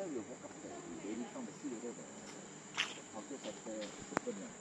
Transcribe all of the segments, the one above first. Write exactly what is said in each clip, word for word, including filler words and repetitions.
有个搞的，有一上的系列的，好多才在日本呢。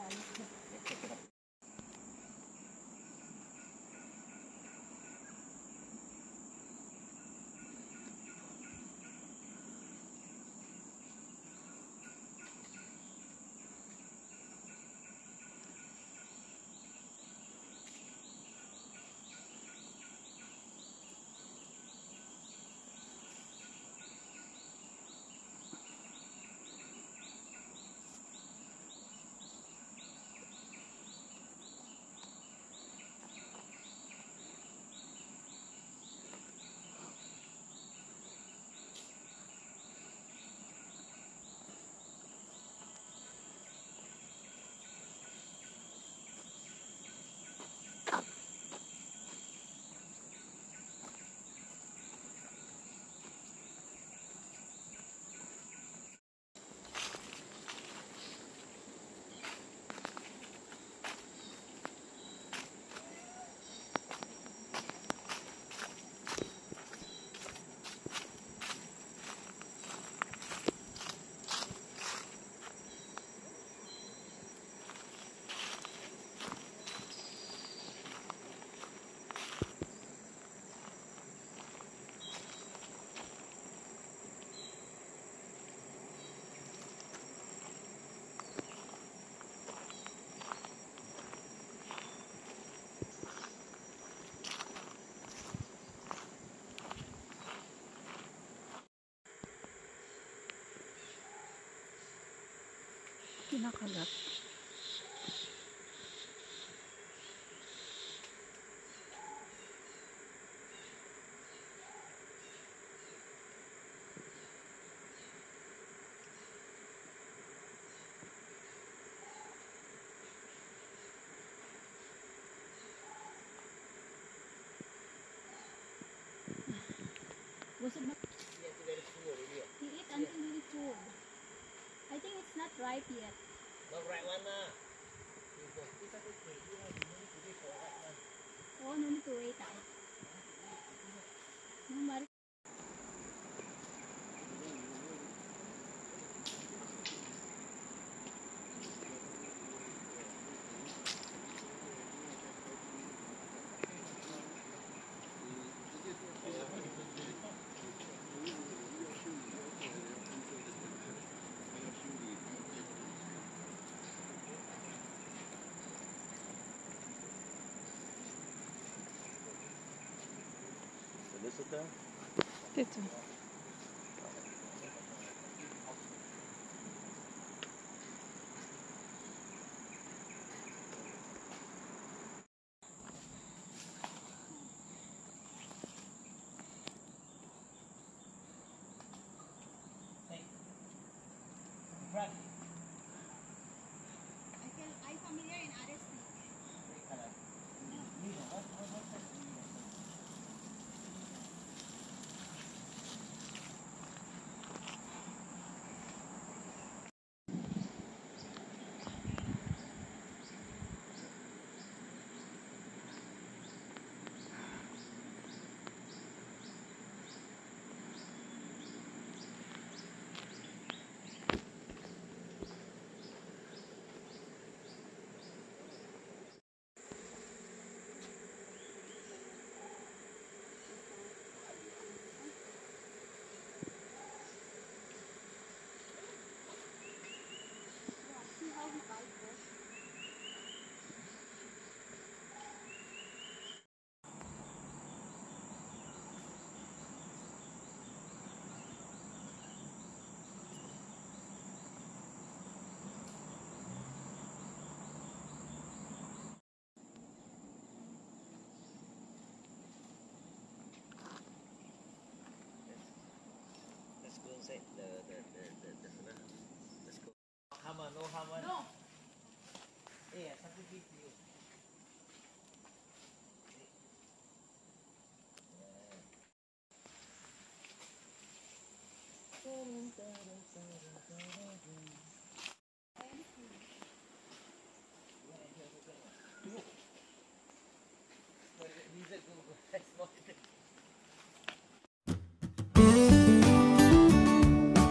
Kinakalat. Was it not? He ate until he full. I think it's not ripe yet. Not right one lah. Oh, no need to wait. No matter. Solicitor? Dito. Front. I feel I familiar in other states. See how he bites this? Let's go inside the the the the the sana. Let's go. Harm one, no harm one. No. Eh, something give to you. Lizard go go. That's not it.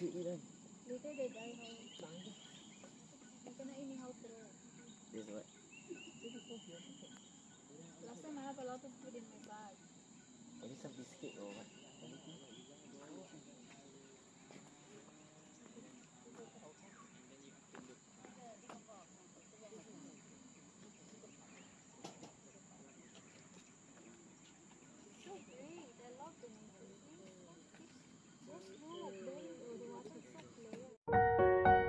should eat them. Later they die how. You cannot anyhow throw. This what? Last time I have a lot of food in my bag. Maybe some biscuit or what? So great. I love the nature. So smooth. Then oh, the water is so clear.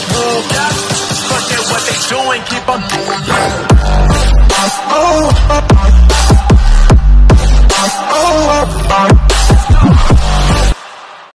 Doing, keep on doing. Oh,